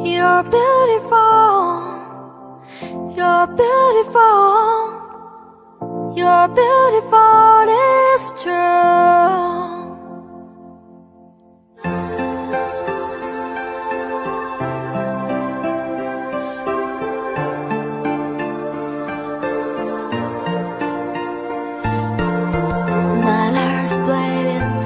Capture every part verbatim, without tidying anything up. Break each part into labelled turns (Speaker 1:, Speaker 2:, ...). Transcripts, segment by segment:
Speaker 1: You're beautiful, you're beautiful, you're beautiful, it's true. My liar's brilliant,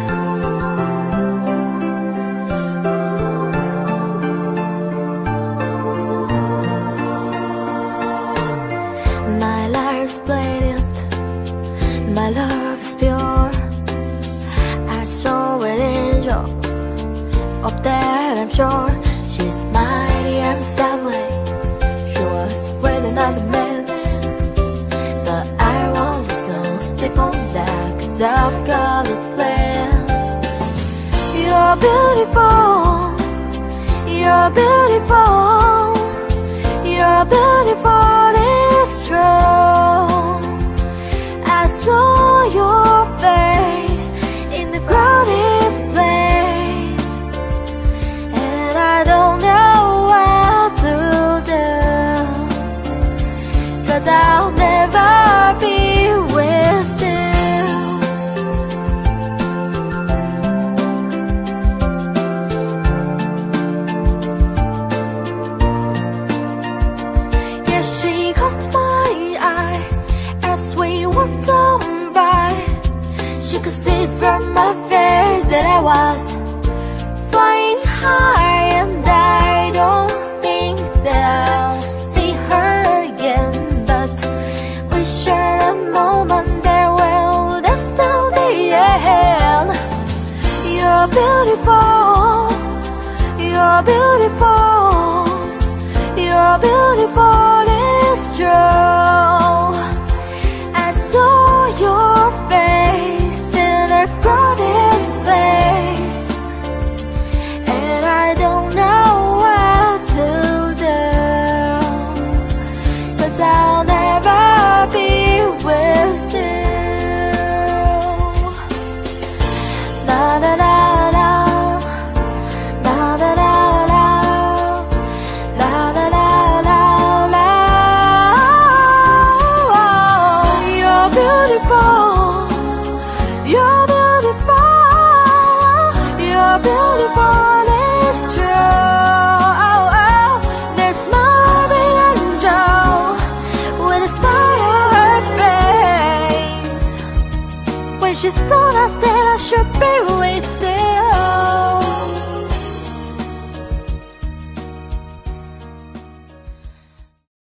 Speaker 1: my life's brilliant, my love is pure. I saw an angel, of that I'm sure. She's mighty and lovely, she was with another man, but I won't slow sleep on that, 'cause I've got a plan. You're beautiful, you're beautiful, you're beautiful, it's true. I saw your face in the crowded place, and I don't know what to do, 'cause I'll never be with you. Yeah, she caught my eye as we walked on by. She could see from my face that I was flying high, and I don't think that I'll see her again, but we shared a moment that will last till the end. You're beautiful, you're beautiful, you're beautiful, it's true. I saw your face in a crowded place, and I don't know what to do, 'cause I'll never be with you. La la la la, la la la la, la la la la la. You're beautiful, you're beautiful, you're beautiful, it's true. Oh, oh, there's my big angel with a smile on her face. When she thought I said I should be